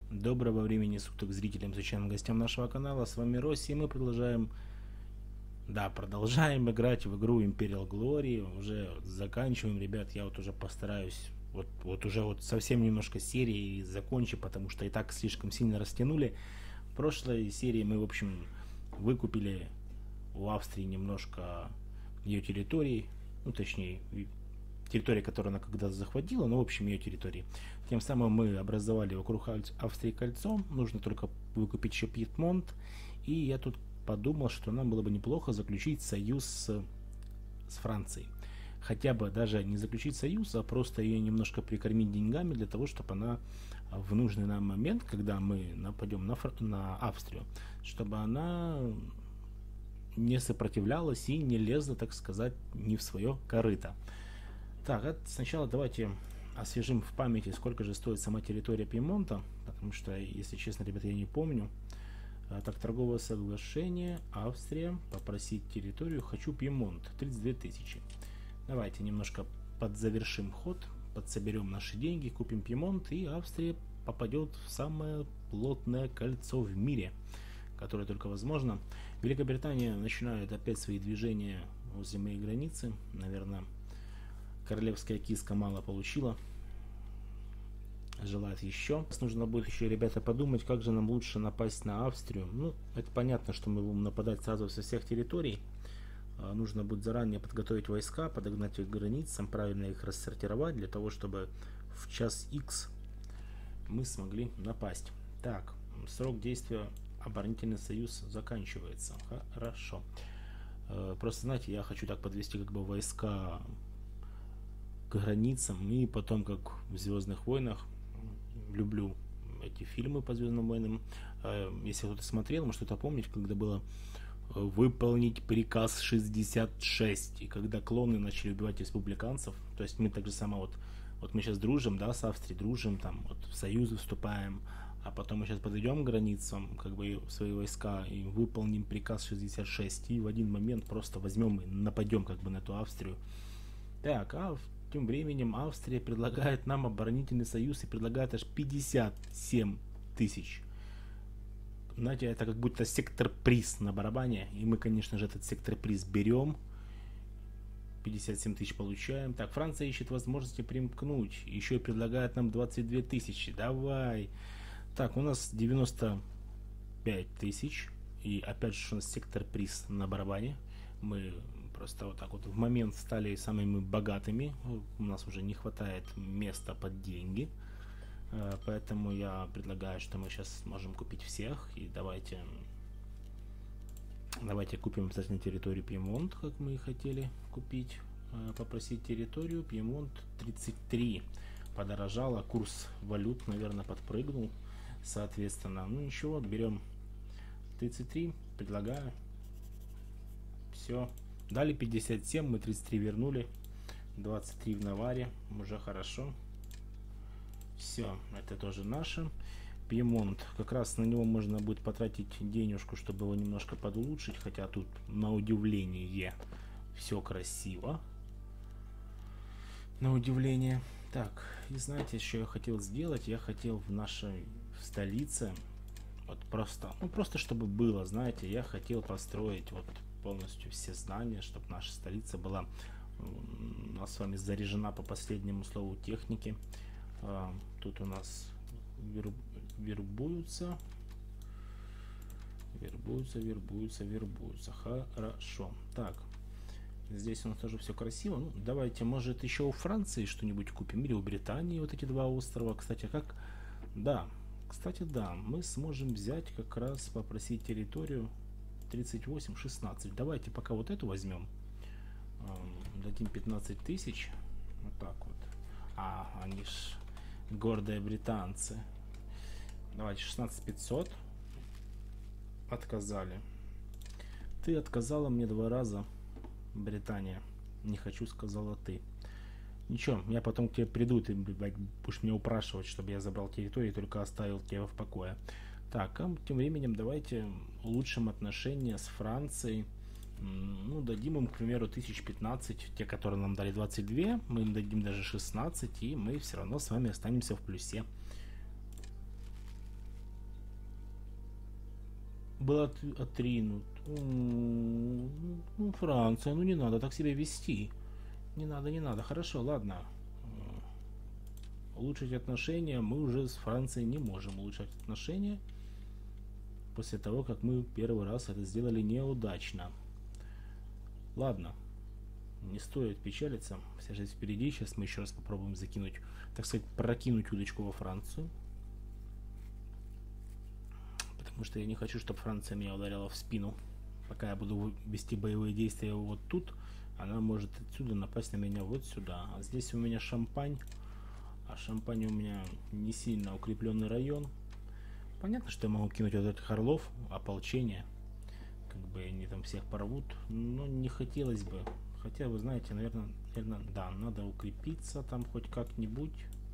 Доброго времени суток зрителям, случайным гостям нашего канала. С вами Росси, и мы продолжаем играть в игру Imperial Glory. Уже заканчиваем, ребят. Я вот уже постараюсь уже совсем немножко серии закончу, потому что и так слишком сильно растянули. В прошлой серии мы, в общем, выкупили у Австрии немножко ее территорий, ну точнее территория, которую она когда-то захватила, но в общем ее территории. Тем самым мы образовали вокруг Австрии кольцо, нужно только выкупить еще Пьемонт, и я тут подумал, что нам было бы неплохо заключить союз с Францией. Хотя бы даже не заключить союз, а просто ее немножко прикормить деньгами для того, чтобы она в нужный нам момент, когда мы нападем на Австрию, чтобы она не сопротивлялась и не лезла, так сказать, не в свое корыто. Так, сначала давайте освежим в памяти, сколько же стоит сама территория Пьемонта, потому что, если честно, ребята, я не помню. Так, торговое соглашение, Австрия, попросить территорию, хочу Пьемонт, 32 тысячи. Давайте немножко подзавершим ход, подсоберем наши деньги, купим Пьемонт, и Австрия попадет в самое плотное кольцо в мире, которое только возможно. Великобритания начинает опять свои движения возле моей границы, наверное. Королевская киска мало получила. Желает еще. Нужно будет еще, ребята, подумать, как же нам лучше напасть на Австрию. Ну, это понятно, что мы будем нападать сразу со всех территорий. Нужно будет заранее подготовить войска, подогнать их к границам, правильно их рассортировать, для того, чтобы в час X мы смогли напасть. Так, срок действия оборонительный союз заканчивается. Хорошо. Просто, знаете, я хочу так подвести как бы войска к границам, и потом, как в Звездных войнах, люблю эти фильмы по Звездным войнам. Если кто-то смотрел, может кто-то помнит, когда было выполнить приказ 66, и когда клоны начали убивать республиканцев, то есть мы так же само вот мы сейчас дружим, да, с Австрией дружим, там вот в союзы вступаем, а потом мы сейчас подойдем к границам, как бы свои войска, и выполним приказ 66, и в один момент просто возьмем и нападем как бы на эту Австрию. Так, тем временем Австрия предлагает нам оборонительный союз и предлагает аж 57 тысяч. Знаете, это как будто сектор-приз на барабане. И мы, конечно же, этот сектор-приз берем. 57 тысяч получаем. Так, Франция ищет возможности примкнуть. Еще и предлагает нам 22 тысячи. Давай. Так, у нас 95 тысяч. И опять же у нас сектор-приз на барабане. Мы просто вот так вот в момент стали самыми богатыми. У нас уже не хватает места под деньги. Поэтому я предлагаю, что мы сейчас можем купить всех. И давайте купим обязательно территорию Пьемонт, как мы и хотели купить. Попросить территорию. Пьемонт 33. Подорожало. Курс валют, наверное, подпрыгнул. Соответственно, ну ничего, берем 33. Предлагаю. Все. Дали 57, мы 33 вернули. 23 в наваре. Уже хорошо. Все, это тоже наше. Пьемонт. Как раз на него можно будет потратить денежку, чтобы его немножко подулучшить. Хотя тут, на удивление, все красиво. На удивление. Так, и знаете, что я хотел сделать? Я хотел в нашей столице, вот просто чтобы было, знаете, я хотел построить вот полностью все здания, чтобы наша столица была у нас с вами заряжена по последнему слову техники. Тут у нас вербуются. Хорошо. Так, здесь у нас тоже все красиво. Ну, давайте, может, еще у Франции что-нибудь купим, или у Британии вот эти два острова. Кстати, как... Да, мы сможем взять как раз, попросить территорию 38-16. Давайте пока вот эту возьмем. Дадим 15 тысяч. Вот так вот. Они ж гордые британцы. Давайте 16 500. Отказали. Ты отказала мне 2 раза, Британия. Не хочу, сказала ты. Ничего, я потом к тебе приду, ты будешь меня упрашивать, чтобы я забрал территорию и только оставил тебя в покое. Так, а тем временем давайте улучшим отношения с Францией. Ну, дадим им, к примеру, 1015, те, которые нам дали 22, мы им дадим даже 16, и мы все равно с вами останемся в плюсе. был отринут. Ну, Франция, ну не надо так себя вести. Не надо, не надо. Хорошо, ладно. Улучшить отношения мы уже с Францией не можем улучшать отношения после того, как мы первый раз это сделали неудачно. Ладно, не стоит печалиться. Вся жизнь впереди. Сейчас мы еще раз попробуем закинуть, так сказать, прокинуть удочку во Францию. Потому что я не хочу, чтобы Франция меня ударила в спину. Пока я буду вести боевые действия вот тут, она может отсюда напасть на меня вот сюда. А здесь у меня Шампань. А Шампань у меня не сильно укрепленный район. Понятно, что я могу кинуть вот этих орлов, ополчение. Как бы они там всех порвут. Но не хотелось бы. Хотя, вы знаете, наверное, да, надо укрепиться там хоть как-нибудь.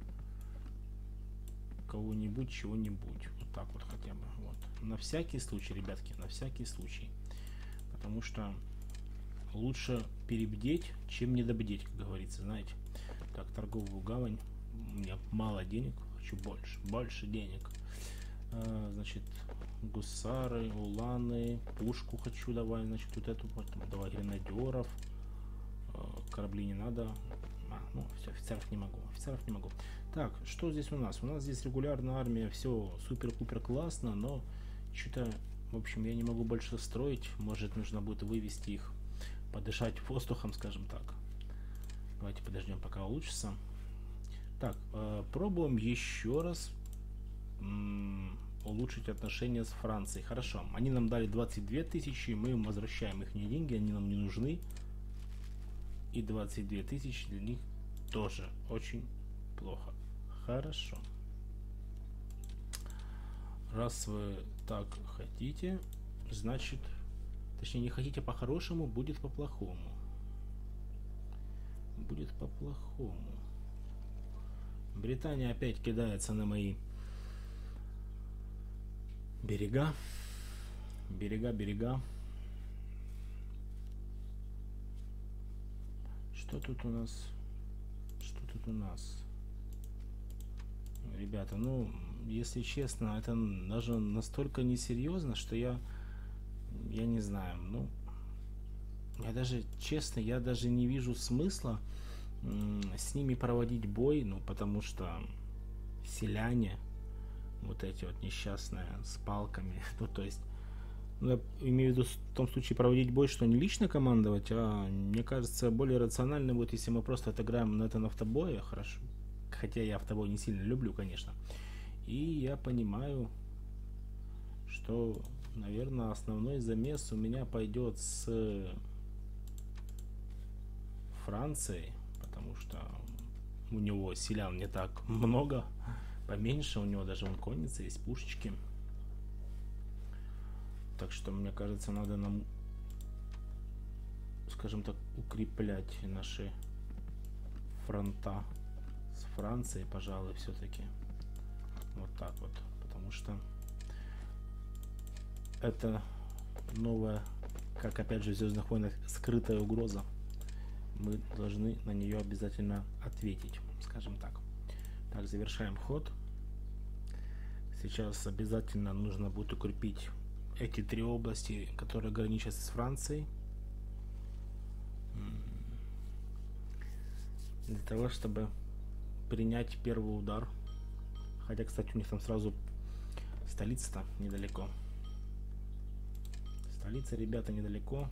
Кого-нибудь, чего-нибудь. Вот так вот хотя бы. Вот. На всякий случай, ребятки, на всякий случай. Потому что лучше перебдеть, чем недобдеть, как говорится, знаете. Так, торговую гавань. У меня мало денег, хочу больше денег. Значит, гусары, уланы, пушку хочу, давай, значит, вот эту, потом давай гренадеров. Корабли не надо. Ну, все, офицеров не могу. Так, что здесь у нас? У нас здесь регулярная армия, все супер-пупер классно, но что-то, в общем, я не могу больше строить. Может, нужно будет вывести их, подышать воздухом, скажем так. Давайте подождем, пока улучшится. Так, пробуем еще раз улучшить отношения с Францией. Хорошо, они нам дали 22 тысячи, мы им возвращаем их деньги, они нам не нужны. И 22 тысячи для них тоже очень плохо. Хорошо. Раз вы так хотите, значит, точнее не хотите по-хорошему, будет по-плохому. Будет по-плохому. Британия опять кидается на мои берега. Берега. Что тут у нас? Ребята, ну, если честно, это даже настолько несерьезно, что я не знаю, ну, я даже не вижу смысла с ними проводить бой, ну, потому что селяне, вот эти вот несчастные, с палками, ну, то есть, ну, я имею в виду в том случае проводить бой, что не лично командовать, а, мне кажется, более рационально будет, если мы просто отыграем на этом автобое, хорошо, хотя я автобой не сильно люблю, конечно, и я понимаю, что, наверное, основной замес у меня пойдет с Францией, потому что у него селян не так много, поменьше, у него даже вон конница, есть пушечки. Так что, мне кажется, надо нам, скажем так, укреплять наши фронта с Францией, пожалуй, все-таки. Вот так вот. Потому что это новая, как опять же в «Звездных войнах», скрытая угроза. Мы должны на нее обязательно ответить, скажем так. Так, завершаем ход. Сейчас обязательно нужно будет укрепить эти 3 области, которые граничат с Францией, для того, чтобы принять первый удар. Хотя, кстати, у них там сразу столица-то недалеко. Столица, ребята, недалеко.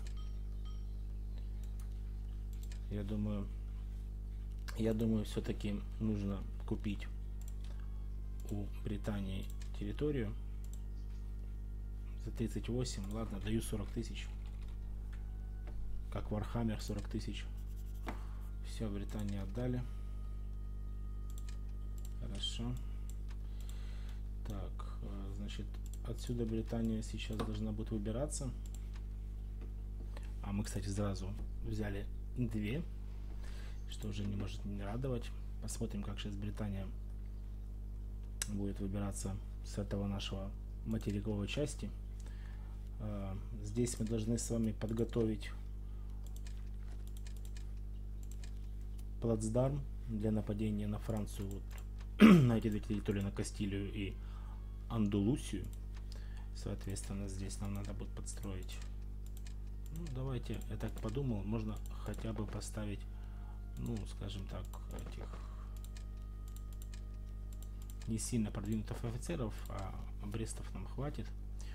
Я думаю, все-таки нужно купить у Британии территорию за 38. Ладно, даю 40 тысяч. Как Warhammer, 40 тысяч. Все, Британии отдали. Хорошо. Так, значит, отсюда Британия сейчас должна будет выбираться. А мы, кстати, сразу взяли 2, что уже не может не радовать. Посмотрим, как сейчас Британия будет выбираться с этого нашего материковой части. Здесь мы должны с вами подготовить плацдарм для нападения на Францию, вот, на эти 2 территории, на Кастилию и Андалусию. Соответственно, здесь нам надо будет подстроить. Ну, давайте, я так подумал, можно хотя бы поставить, ну, скажем так, этих не сильно продвинутых офицеров, а брестов нам хватит.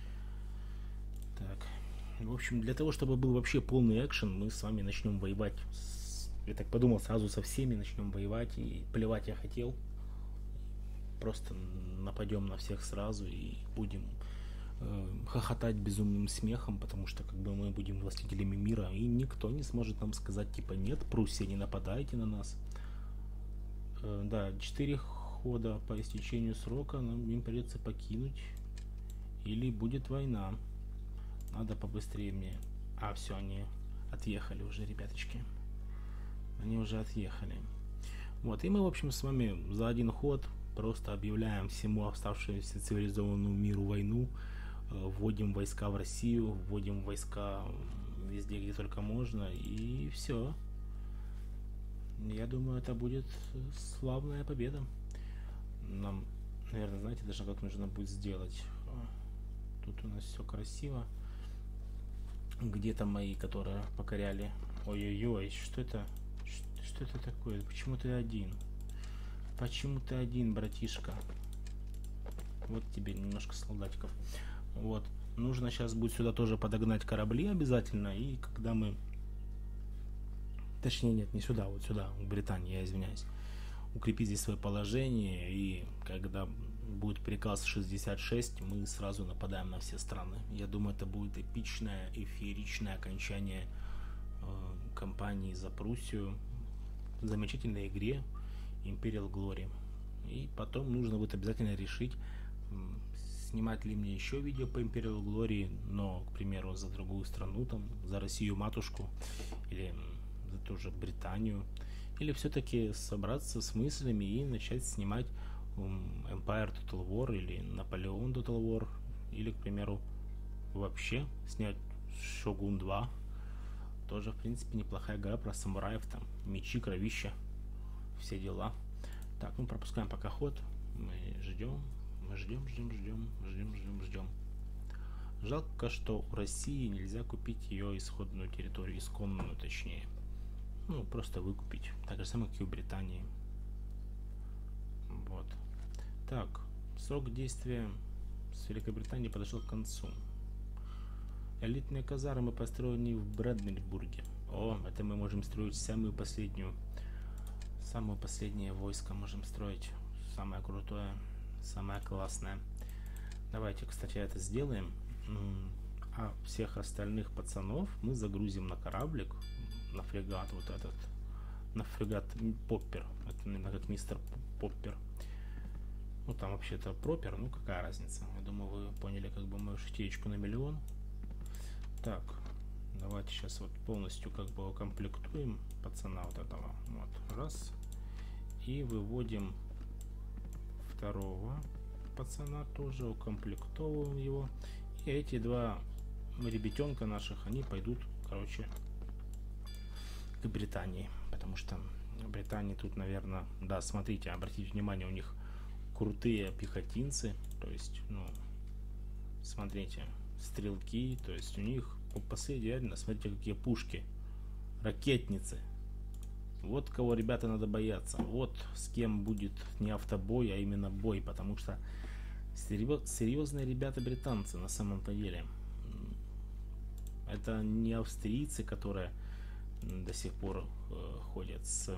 Так, в общем, для того, чтобы был вообще полный экшен, мы с вами начнем воевать. Я так подумал, сразу со всеми начнем воевать, и плевать я хотел. Просто нападем на всех сразу и будем хохотать безумным смехом, потому что как бы мы будем властителями мира, и никто не сможет нам сказать типа нет, Пруссия, не нападайте на нас. Да, 4 хода по истечению срока им придется покинуть, или будет война. Надо побыстрее мне. А, все, они отъехали уже, ребяточки. Они уже отъехали. Вот, и мы, в общем, с вами за один ход просто объявляем всему оставшемуся цивилизованному миру войну, вводим войска в Россию, вводим войска везде, где только можно, и все. Я думаю, это будет славная победа. Нам, наверное, знаете, даже как нужно будет сделать. Тут у нас все красиво. Где-то мои, которые покоряли. Ой-ой-ой, что это? Что это такое? Почему ты один? Почему ты один, братишка? Вот тебе немножко солдатиков. Вот. Нужно сейчас будет сюда тоже подогнать корабли обязательно. И когда мы... Точнее, нет, не сюда, вот сюда, в Британии, я извиняюсь. Укрепить здесь свое положение. И когда будет приказ 66, мы сразу нападаем на все страны. Я думаю, это будет эпичное, фееричное окончание кампании за Пруссию. Замечательной игре Imperial Glory. И потом нужно будет обязательно решить, снимать ли мне еще видео по Imperial Glory, но, к примеру, за другую страну, там, за Россию матушку, или за ту же Британию, или все-таки собраться с мыслями и начать снимать Empire Total War или Наполеон Total War, или, к примеру, вообще снять Shogun 2. Тоже, в принципе, неплохая игра про самураев, там, мечи, кровища, все дела. Так, мы пропускаем пока ход. Мы ждем. Жалко, что у России нельзя купить ее исходную территорию, исконную точнее. Ну, просто выкупить. Так же самое, как и у Британии. Вот. Так, срок действия с Великобританией подошел к концу. Элитные казармы построены в Бранденбурге. О, это мы можем строить самое последнее войско можем строить. Самое крутое, самое классное. Давайте, кстати, это сделаем. А всех остальных пацанов мы загрузим на кораблик, на фрегат вот этот. На фрегат Поппер. Это, наверное, как мистер Поппер. Ну, там вообще-то Пропер, ну какая разница. Я думаю, вы поняли как бы мою шутеечку на миллион. Так, давайте сейчас вот полностью как бы укомплектуем пацана вот этого. Вот, раз. И выводим второго пацана, тоже укомплектовываем его. И эти два ребятенка наших, они пойдут, короче, к Британии. Потому что в Британии тут, наверное, да, смотрите, обратите внимание, у них крутые пехотинцы. То есть, ну, смотрите, стрелки, то есть у них, посмотрите, реально, смотрите, какие пушки, ракетницы. Вот кого, ребята, надо бояться. Вот с кем будет не автобой, а именно бой, потому что серьезные ребята британцы на самом-то деле. Это не австрийцы, которые до сих пор ходят с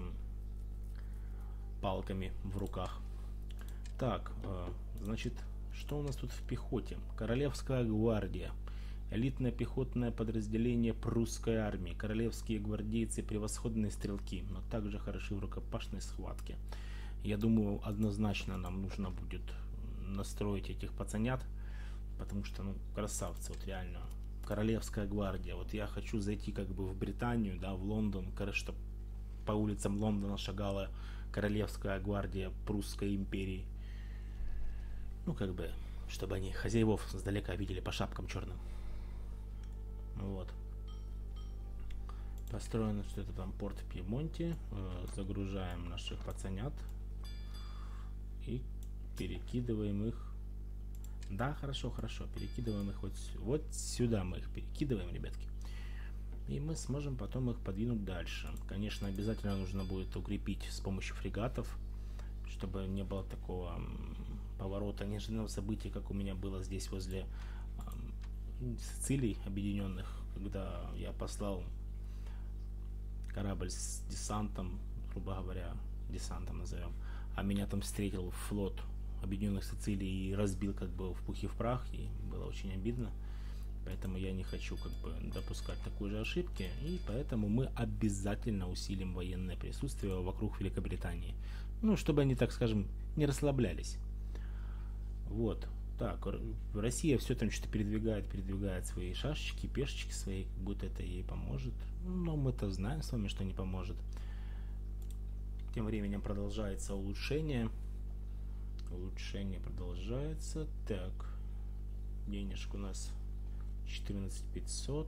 палками в руках. Так, значит, что у нас тут в пехоте? Королевская гвардия. Элитное пехотное подразделение прусской армии. Королевские гвардейцы превосходные стрелки, но также хороши в рукопашной схватке. Я думаю, однозначно нам нужно будет настроить этих пацанят, потому что, ну, красавцы, вот реально. Королевская гвардия. Вот я хочу зайти как бы в Британию, да, в Лондон, чтобы по улицам Лондона шагала Королевская гвардия Прусской империи. Ну, как бы, чтобы они хозяевов сдалека видели по шапкам черным. Вот. Построено что-то там, порт в Пьемонте. Загружаем наших пацанят и перекидываем их Да, хорошо, хорошо. Перекидываем их вот сюда, мы их перекидываем, ребятки. И мы сможем потом их подвинуть дальше. Конечно, обязательно нужно будет укрепить с помощью фрегатов, чтобы не было такого поворота неожиданного события, как у меня было здесь возле Сицилий объединенных, когда я послал корабль с десантом, грубо говоря, десантом назовем, а меня там встретил флот объединенных Сицилий и разбил как бы в пух и в прах, и было очень обидно. Поэтому я не хочу как бы допускать такой же ошибки, и поэтому мы обязательно усилим военное присутствие вокруг Великобритании. Ну, чтобы они, так скажем, не расслаблялись. Вот. Так, Россия все там что-то передвигает свои шашечки, пешечки свои, как будто это ей поможет. Но мы-то знаем с вами, что не поможет. Тем временем продолжается улучшение. Улучшение продолжается. Так, денежка у нас 14500,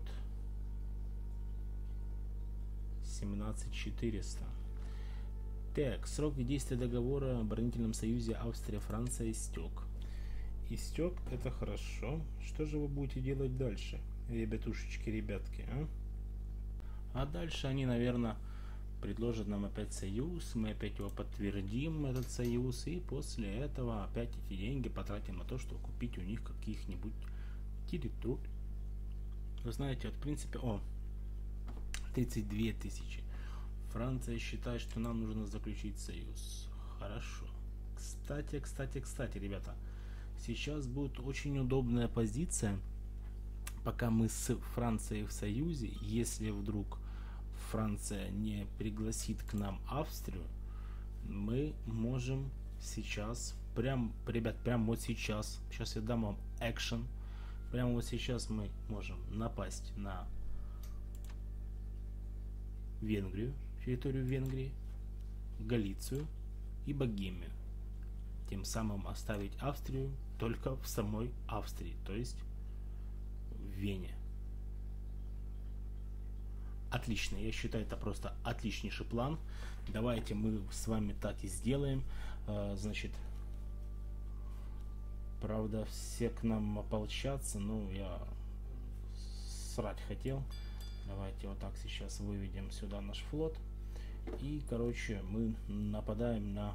17400. Так, срок действия договора о оборонительном союзе Австрия-Франция истек. Истек, это хорошо. Что же вы будете делать дальше, ребятушечки, ребятки, а? А дальше они, наверное, предложат нам опять союз, мы опять его подтвердим, этот союз, и после этого опять эти деньги потратим на то, чтобы купить у них каких-нибудь территорий. Вы знаете, вот в принципе, 32 тысячи. Франция считает, что нам нужно заключить союз. Хорошо. Кстати, ребята, сейчас будет очень удобная позиция, пока мы с Францией в союзе. Если вдруг Франция не пригласит к нам Австрию, мы можем сейчас, ребят, прям вот сейчас я дам вам экшен. Прямо вот сейчас мы можем напасть на Венгрию, территорию Венгрии, Галицию и Богемию. Тем самым оставить Австрию только в самой Австрии, то есть в Вене. Отлично, я считаю, это просто отличнейший план. Давайте мы с вами так и сделаем. Значит, правда, все к нам ополчатся, но я срать хотел. Давайте вот так сейчас выведем сюда наш флот. И, короче, мы нападаем на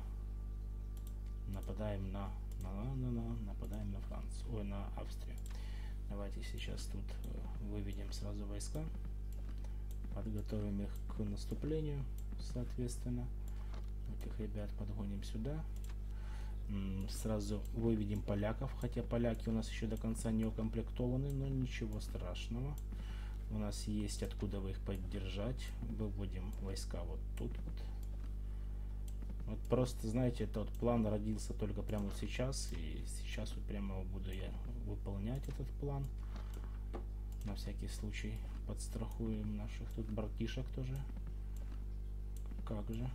Францию, на Австрию. Давайте сейчас тут выведем сразу войска. Подготовим их к наступлению, соответственно. Этих ребят подгоним сюда. Сразу выведем поляков, хотя поляки у нас еще до конца не укомплектованы, но ничего страшного. У нас есть откуда их поддержать. Выводим войска вот тут вот. Вот просто, знаете, этот план родился только прямо вот сейчас, и сейчас вот прямо буду я выполнять этот план. На всякий случай подстрахуем наших тут братишек тоже. Как же?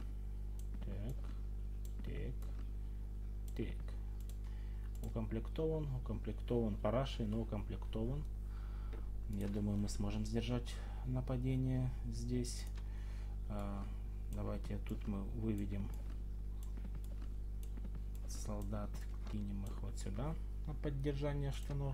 Так. Укомплектован парашей, но укомплектован. Я думаю, мы сможем сдержать нападение здесь. Давайте тут мы выведем солдат, кинем их вот сюда на поддержание штанов.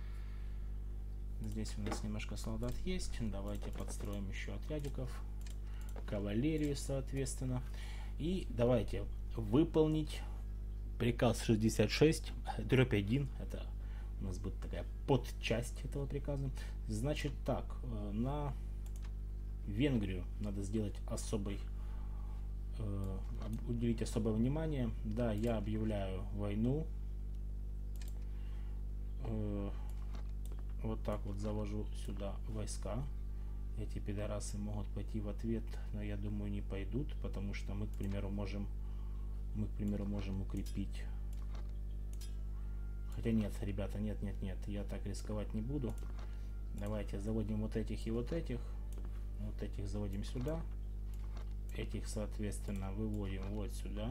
Здесь у нас немножко солдат есть. Давайте подстроим еще отрядиков, кавалерию, соответственно. И давайте выполнить приказ 66-1. Это у нас будет такая подчасть этого приказа. Значит так, на Венгрию надо сделать уделить особое внимание. Да, я объявляю войну. Вот так вот завожу сюда войска. Эти пидорасы могут пойти в ответ, но я думаю, не пойдут, потому что мы, к примеру, можем укрепить. Хотя нет, ребята, нет, я так рисковать не буду. Давайте заводим вот этих и вот этих. Вот этих заводим сюда. Этих, соответственно, выводим вот сюда.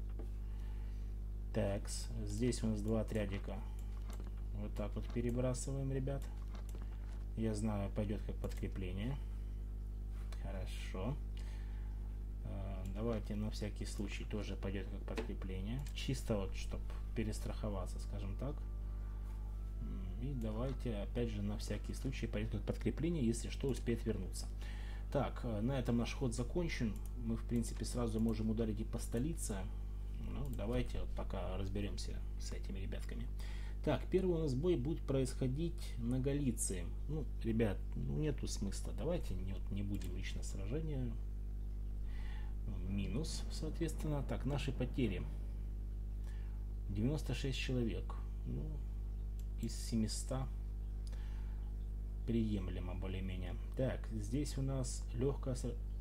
Так, здесь у нас два отрядика. Вот так вот перебрасываем, ребят. Я знаю, пойдет как подкрепление. Хорошо. Давайте на всякий случай тоже пойдет как подкрепление. Чисто вот, чтобы перестраховаться, скажем так. И давайте, опять же, на всякий случай пойдет как подкрепление, если что, успеет вернуться. Так, на этом наш ход закончен. Мы, в принципе, сразу можем ударить и по столице. Ну, давайте вот пока разберемся с этими ребятками. Так, первый у нас бой будет происходить на Галиции. Ну, ребят, нету смысла. Давайте не будем лично сражения. Минус, соответственно. Так, наши потери. 96 человек. Ну, из 700 приемлемо более-менее. Так, здесь у нас легкое...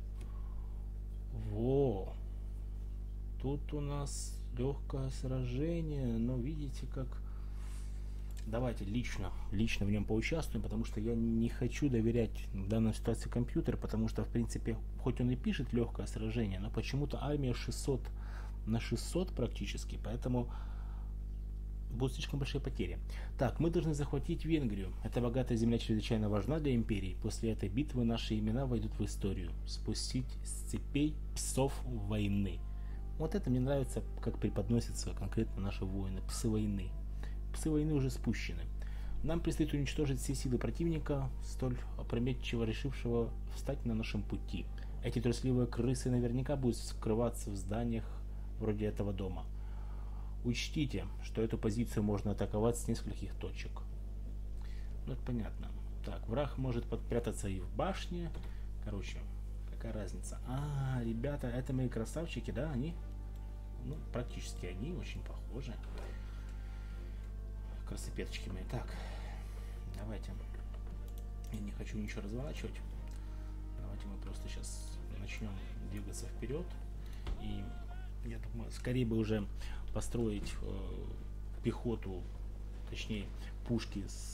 Во! Тут у нас легкое сражение, но видите как... Давайте лично в нем поучаствуем, потому что я не хочу доверять в данной ситуации компьютер, потому что, в принципе, хоть он и пишет легкое сражение, но почему-то армия 600 на 600 практически, поэтому будут слишком большие потери. Так, мы должны захватить Венгрию. Эта богатая земля чрезвычайно важна для империи. После этой битвы наши имена войдут в историю. Спустить с цепей псов войны. Вот это мне нравится, как преподносятся конкретно наши воины. Псы войны. Псы войны уже спущены. Нам предстоит уничтожить все силы противника, столь опрометчиво решившего встать на нашем пути. Эти трусливые крысы наверняка будут скрываться в зданиях вроде этого дома. Учтите, что эту позицию можно атаковать с нескольких точек. Ну, это понятно. Так, враг может подпрятаться и в башне. Короче, какая разница? А, ребята, это мои красавчики, да, они? Ну, практически они, очень похожи. Красопеточки мои. Так, давайте. Я не хочу ничего разворачивать. Давайте мы просто сейчас начнем двигаться вперед. И я думаю, скорее бы уже построить пехоту, точнее пушки с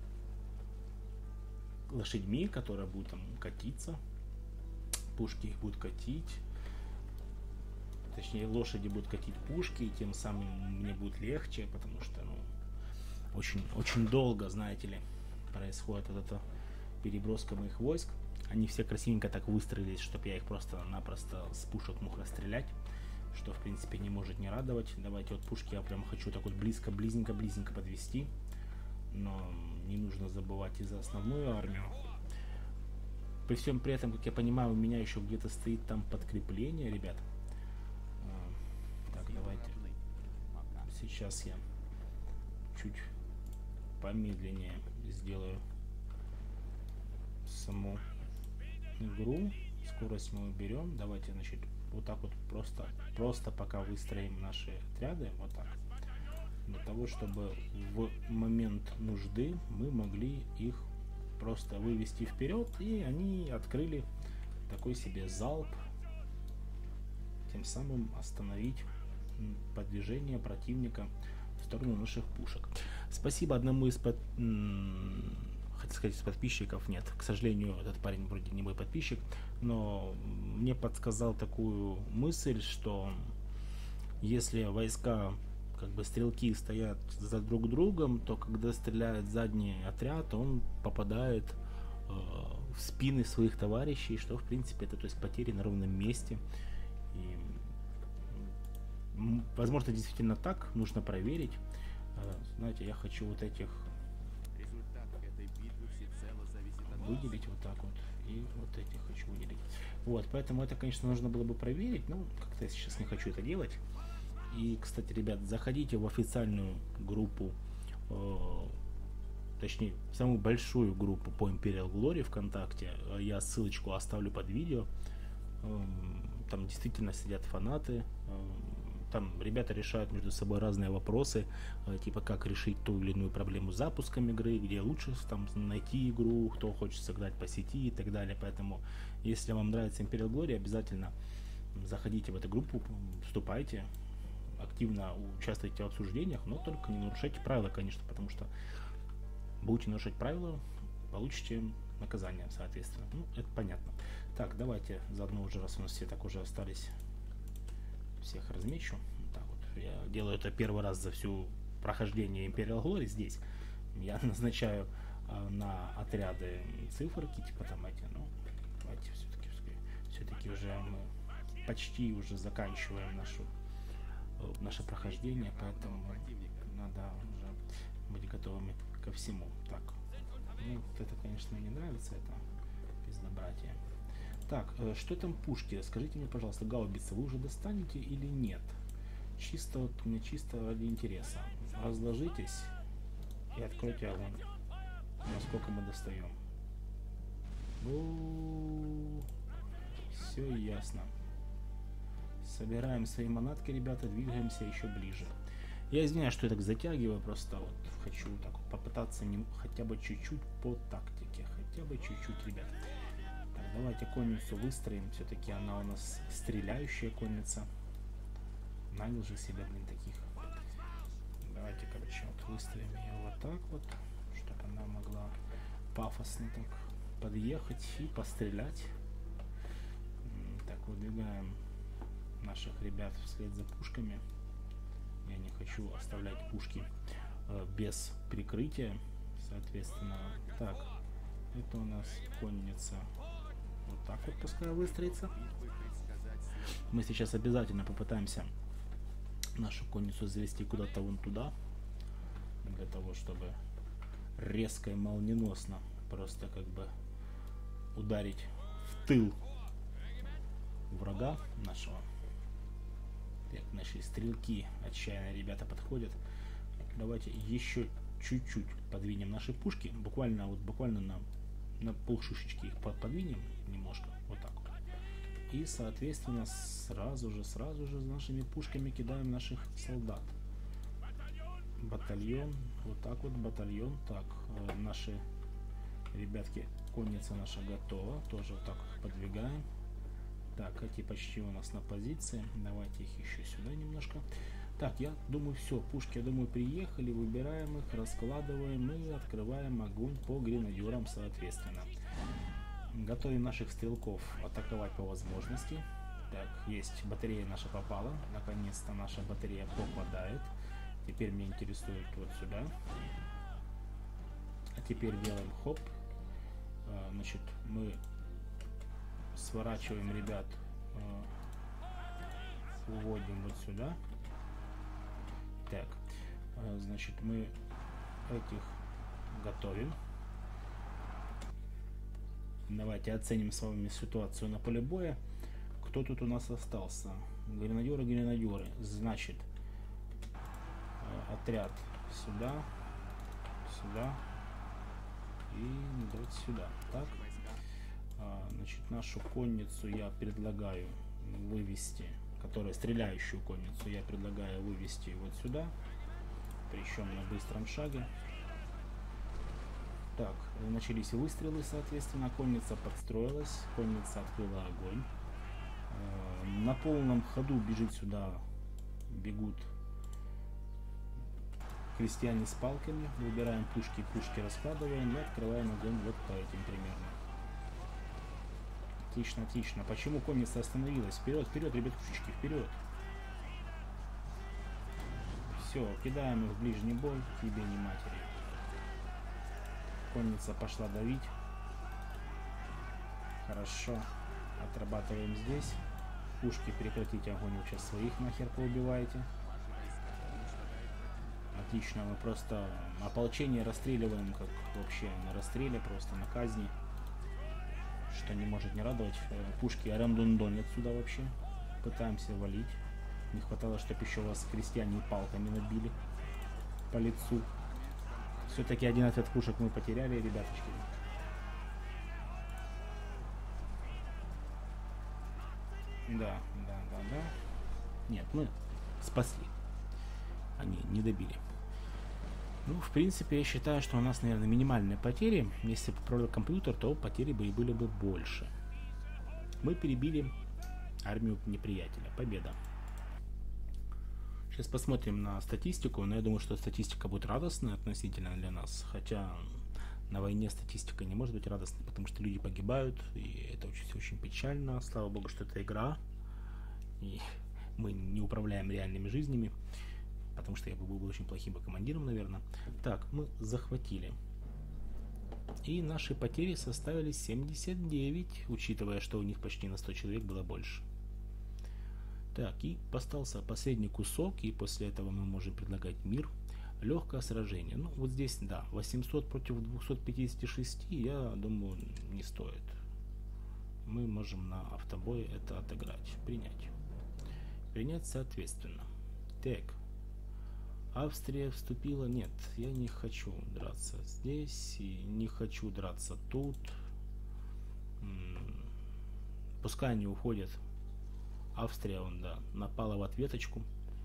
лошадьми, которая будет там катиться. Пушки их будут катить. Точнее, лошади будут катить пушки, и тем самым мне будет легче, потому что, ну, очень долго, знаете ли, происходит вот эта переброска моих войск. Они все красивенько так выстроились, чтобы я их просто-напросто с пушек мог расстрелять, что, в принципе, не может не радовать. Давайте вот пушки я прям хочу так вот близко подвести, но не нужно забывать и за основную армию. При всем при этом, как я понимаю, у меня еще где-то стоит там подкрепление, ребят. Так, давайте. Сейчас я чуть помедленнее сделаю саму игру. Скорость мы уберем. Давайте, значит, вот так вот просто пока выстроим наши отряды. Вот так. Для того, чтобы в момент нужды мы могли их просто вывести вперед, и они открыли такой себе залп, тем самым остановить продвижение противника в сторону наших пушек. Спасибо одному из хотел сказать, из подписчиков. Нет, к сожалению, этот парень вроде не мой подписчик, но мне подсказал такую мысль, что если войска, как бы стрелки, стоят за друг другом, то когда стреляет задний отряд, он попадает в спины своих товарищей, что в принципе это, то есть, потери на ровном месте. И, возможно, действительно так, нужно проверить. Знаете, я хочу вот этих выделить вот так вот, и вот этих хочу выделить. Вот, поэтому это, конечно, нужно было бы проверить, но как-то я сейчас не хочу это делать. И, кстати, ребят, заходите в официальную группу, точнее, в самую большую группу по Imperial Glory ВКонтакте. Я ссылочку оставлю под видео. Там действительно сидят фанаты. Там ребята решают между собой разные вопросы, типа как решить ту или иную проблему с запуском игры, где лучше там найти игру, кто хочет сыграть по сети и так далее. Поэтому, если вам нравится Imperial Glory, обязательно заходите в эту группу, вступайте, активно участвуйте в обсуждениях, но только не нарушайте правила, конечно, потому что будете нарушать правила, получите наказание, соответственно. Ну, это понятно. Так, давайте заодно уже, раз у нас все так уже остались, всех размечу. Так вот, я делаю это первый раз за всю прохождение Imperial Glory здесь. Я назначаю на отряды циферки, типа там эти, ну, давайте все-таки уже мы почти уже заканчиваем наше прохождение, поэтому надо уже быть готовыми ко всему. Так, ну, вот это, конечно, мне не нравится, это пиздобратье. Так, что там пушки? Скажите мне, пожалуйста, гаубицы вы уже достанете или нет? Чисто вот, мне чисто ради интереса. Разложитесь и откройте огонь. Насколько мы достаем. Все ясно. Собираем свои манатки, ребята, двигаемся еще ближе. Я извиняюсь, что я так затягиваю, просто вот хочу так вот попытаться хотя бы чуть-чуть по тактике. Хотя бы чуть-чуть, ребят. Так, давайте конницу выстроим. Все-таки она у нас стреляющая конница. Нанял же себя, блин, таких. Давайте, короче, вот выставим ее вот так вот, чтобы она могла пафосно так подъехать и пострелять. Так, выдвигаем наших ребят вслед за пушками. Я не хочу оставлять пушки без прикрытия, соответственно. Так, это у нас конница. Вот так вот пускай выстроится. Мы сейчас обязательно попытаемся нашу конницу завести куда-то вон туда, для того, чтобы резко и молниеносно просто как бы ударить в тыл врага нашего. Так, наши стрелки отчаянно, ребята, подходят. Давайте еще чуть-чуть подвинем наши пушки, буквально на полшишечки их подвинем немножко, вот так вот. И, соответственно, сразу же с нашими пушками кидаем наших солдат. Батальон, вот так вот, батальон. Так, наши ребятки, конница наша готова. Тоже вот так подвигаем. Так, эти почти у нас на позиции. Давайте их еще сюда немножко. Так, я думаю, все, пушки, я думаю, приехали. Выбираем их, раскладываем и открываем огонь по гренадерам, соответственно. Готовим наших стрелков атаковать по возможности. Так, есть, батарея наша попала. Наконец-то наша батарея попадает. Теперь меня интересует вот сюда. А теперь делаем хоп. Значит, мы сворачиваем ребят, уводим вот сюда. Так, значит, мы этих готовим. Давайте оценим с вами ситуацию на поле боя. Кто тут у нас остался? Гренадеры. Значит, отряд сюда, сюда и давайте сюда. Так, значит, нашу конницу я предлагаю вывести, которая стреляющую конницу, я предлагаю вывести вот сюда, причем на быстром шаге. Так, начались выстрелы, соответственно, конница подстроилась, конница открыла огонь. На полном ходу бежит сюда, бегут крестьяне с палками. Выбираем пушки раскладываем и открываем огонь вот по этим примерно. Отлично, отлично. Почему конница остановилась? Вперед, вперед, ребятушечки, вперед. Все, кидаем их в ближний бой, тебе не матери. Конница пошла давить. Хорошо. Отрабатываем здесь. Пушки, прекратите огонь, вы сейчас своих нахер поубиваете. Отлично, мы просто ополчение расстреливаем, как вообще на расстреле, просто на казни. Что не может не радовать. Пушки рамдундон отсюда вообще. Пытаемся валить. Не хватало, чтобы еще вас крестьяне палками набили по лицу. Все-таки 11 пушек мы потеряли, ребяточки. Да. Нет, мы спасли. Они не добили. Ну, в принципе, я считаю, что у нас, наверное, минимальные потери. Если бы продал компьютер, то потери бы и были бы больше. Мы перебили армию неприятеля. Победа. Сейчас посмотрим на статистику, но я думаю, что статистика будет радостная относительно для нас. Хотя на войне статистика не может быть радостной, потому что люди погибают, и это очень печально. Слава богу, что это игра, и мы не управляем реальными жизнями, потому что я бы был очень плохим командиром, наверное. Так, мы захватили. И наши потери составили 79, учитывая, что у них почти на 100 человек было больше. Так, и остался последний кусок, и после этого мы можем предлагать мир. Легкое сражение. Ну, вот здесь, да, 800 против 256, я думаю, не стоит. Мы можем на автобой это отыграть. Принять. Принять соответственно. Так. Австрия вступила. Нет, я не хочу драться здесь. И не хочу драться тут. Пускай они уходят. Австрия, да, напала в ответочку.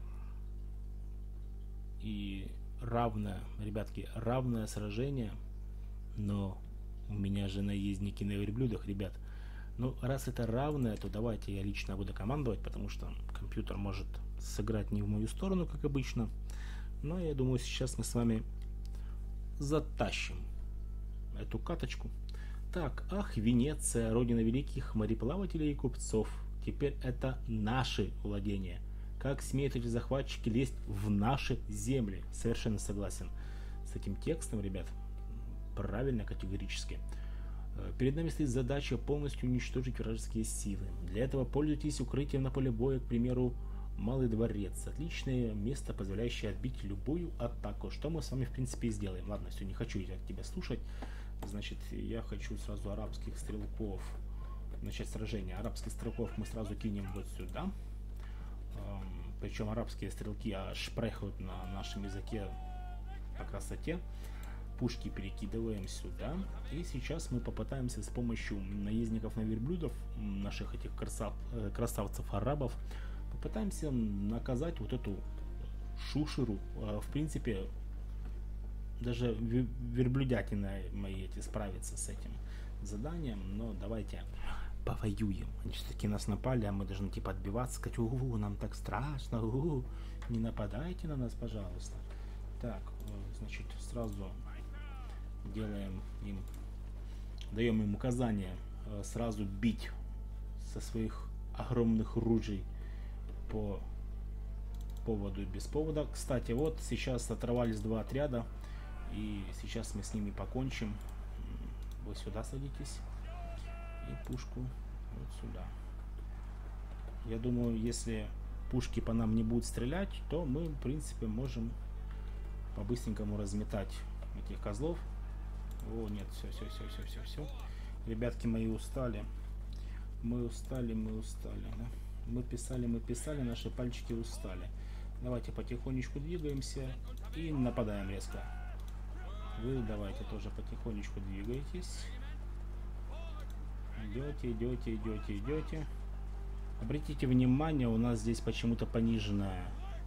И равное, ребятки, равное сражение. Но у меня же наездники на верблюдах, ребят. Ну, раз это равное, то давайте я лично буду командовать, потому что компьютер может сыграть не в мою сторону, как обычно. Но я думаю, сейчас мы с вами затащим эту каточку. Так, ах, Венеция, родина великих мореплавателей и купцов. Теперь это наши владения. Как смеют эти захватчики лезть в наши земли? Совершенно согласен с этим текстом, ребят. Правильно, категорически. Перед нами стоит задача полностью уничтожить вражеские силы. Для этого пользуйтесь укрытием на поле боя, к примеру, Малый дворец. Отличное место, позволяющее отбить любую атаку. Что мы с вами, в принципе, и сделаем. Ладно, все, не хочу я тебя слушать. Значит, я хочу сразу арабских стрелков начать сражение. Арабских стрелков мы сразу кинем вот сюда. Причем арабские стрелки шпрехают на нашем языке по красоте. Пушки перекидываем сюда. И сейчас мы попытаемся с помощью наездников на верблюдов, наших этих красавцев арабов, попытаемся наказать вот эту шушеру. В принципе, даже верблюдятины мои эти справятся с этим заданием. Но давайте повоюем. Они все-таки нас напали, а мы должны типа отбиваться, сказать: нам так страшно, не нападайте на нас, пожалуйста. Так, значит, сразу даем им указание сразу бить со своих огромных ружей по поводу и без повода. Кстати, вот сейчас оторвались два отряда, и сейчас мы с ними покончим. Вы сюда садитесь и пушку вот сюда. Я думаю, если пушки по нам не будут стрелять, то мы, в принципе, можем по-быстренькому разметать этих козлов. О, нет, все. Ребятки мои устали. Мы устали, да? Мы писали, наши пальчики устали. Давайте потихонечку двигаемся и нападаем резко. Вы давайте тоже потихонечку двигаетесь. Идете. Обратите внимание, у нас здесь почему-то пониженная.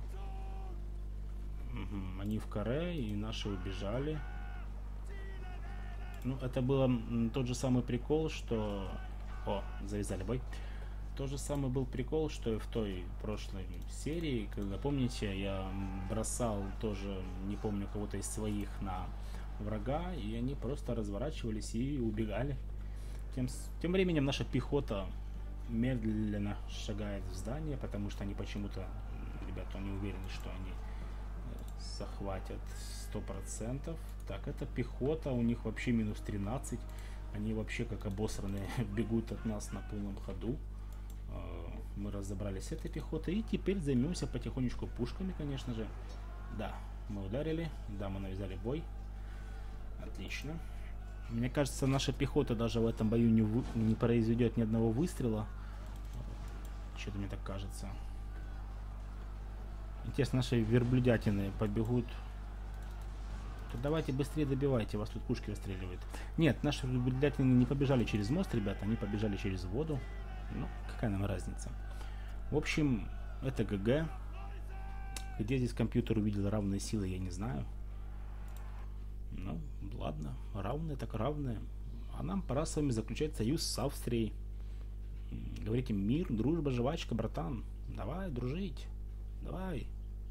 Они в каре, и наши убежали. Ну, это было тот же самый прикол, что... О, завязали бой. Тот же самый был прикол, что и в той прошлой серии, когда, помните, я бросал тоже, не помню, кого-то из своих на врага, и они просто разворачивались и убегали. Тем временем наша пехота медленно шагает в здание, потому что они почему-то, ребята, не уверены, что они захватят 100%. Так, это пехота, у них вообще минус 13. Они вообще как обосранные бегут от нас на полном ходу. Мы разобрались с этой пехотой. И теперь займемся потихонечку пушками, конечно же. Да, мы ударили. Да, мы навязали бой. Отлично. Мне кажется, наша пехота даже в этом бою не произведет ни одного выстрела. Что-то мне так кажется. Интересно, наши верблюдятины побегут. То давайте быстрее добивайте, вас тут пушки расстреливают. Нет, наши верблюдятины не побежали через мост, ребята, они побежали через воду. Ну, какая нам разница. В общем, это ГГ. Где здесь компьютер увидел равные силы, я не знаю. Ну, ладно, равные так равные. А нам пора с вами заключать союз с Австрией. Говорите: мир, дружба, жвачка, братан. Давай дружить. Давай.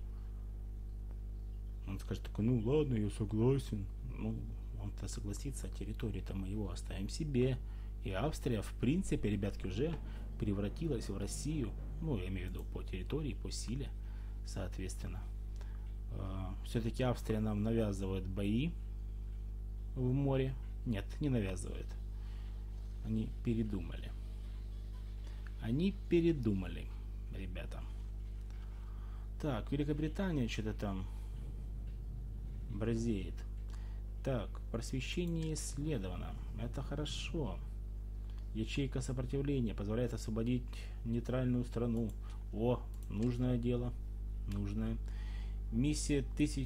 Он скажет такой: ну ладно, я согласен. Ну, он-то согласится, а территорию-то мы его оставим себе. И Австрия, в принципе, ребятки, уже превратилась в Россию. Ну, я имею в виду по территории, по силе, соответственно. Все-таки Австрия нам навязывает бои в море. Нет, не навязывает. Они передумали. Они передумали, ребята. Так, Великобритания что-то там Борзеет. Так, просвещение исследовано. Это хорошо. Ячейка сопротивления позволяет освободить нейтральную страну. О, нужное дело. Нужное. Миссия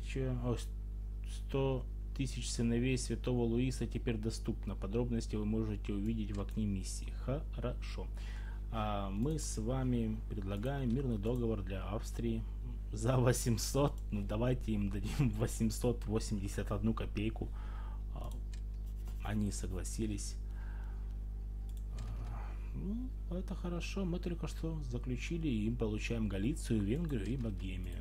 100 тысяч сыновей Святого Луиса теперь доступна. Подробности вы можете увидеть в окне миссии. Хорошо. А мы с вами предлагаем мирный договор для Австрии за 800. Ну давайте им дадим 881 копейку. Они согласились. Ну, это хорошо. Мы только что заключили и получаем Галицию, Венгрию и Богемию.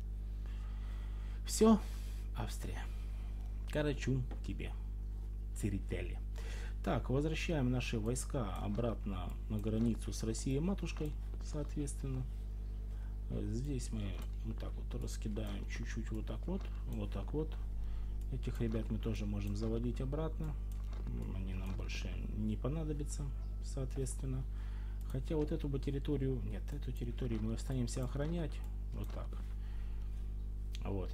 Все, Австрия. Карачун тебе, Церетели. Так, возвращаем наши войска обратно на границу с Россией матушкой, соответственно. Здесь мы вот так вот раскидаем чуть-чуть вот так вот, вот так вот. Этих ребят мы тоже можем заводить обратно. Они нам больше не понадобятся, соответственно. Хотя вот эту бы территорию... Нет, эту территорию мы останемся охранять. Вот так. Вот.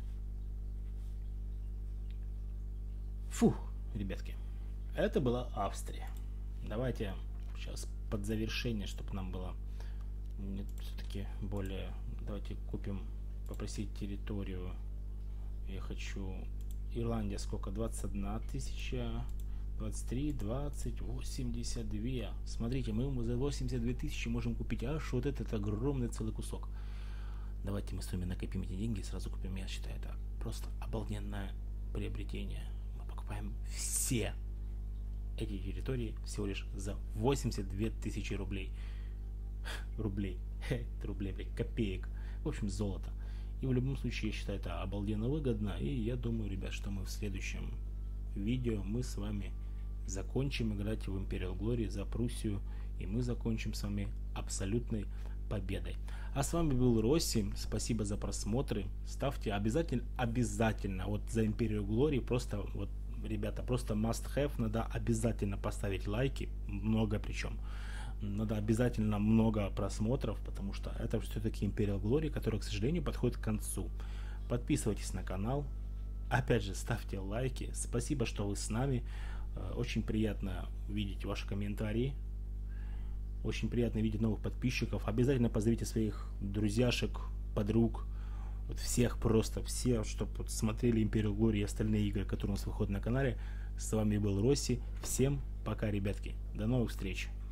Фух, ребятки. Это была Австрия. Давайте сейчас под завершение, чтобы нам было все-таки более... Давайте купим, попросить территорию. Я хочу... Ирландия сколько? 21 тысяча... 23, 20, 82. Смотрите, мы за 82 тысячи можем купить аж вот этот огромный целый кусок. Давайте мы с вами накопим эти деньги и сразу купим. Я считаю, это просто обалденное приобретение. Мы покупаем все эти территории всего лишь за 82 тысячи рублей. Рублей. Рублей, блядь, копеек. В общем, золото. И в любом случае, я считаю, это обалденно выгодно. И я думаю, ребят, что мы в следующем видео мы с вами закончим играть в Imperial Glory за Пруссию, и мы закончим с вами абсолютной победой. А с вами был Росси, спасибо за просмотры, ставьте обязательно вот за Imperial Glory, просто вот, ребята, просто must have, надо обязательно поставить лайки, много причем, надо обязательно много просмотров, потому что это все-таки Imperial Glory, который, к сожалению, подходит к концу. Подписывайтесь на канал. Опять же, ставьте лайки. Спасибо, что вы с нами. Очень приятно видеть ваши комментарии. Очень приятно видеть новых подписчиков. Обязательно позовите своих друзьяшек, подруг. Вот всех просто, все, чтобы вот смотрели Imperial Glory и остальные игры, которые у нас выходят на канале. С вами был Росси. Всем пока, ребятки. До новых встреч.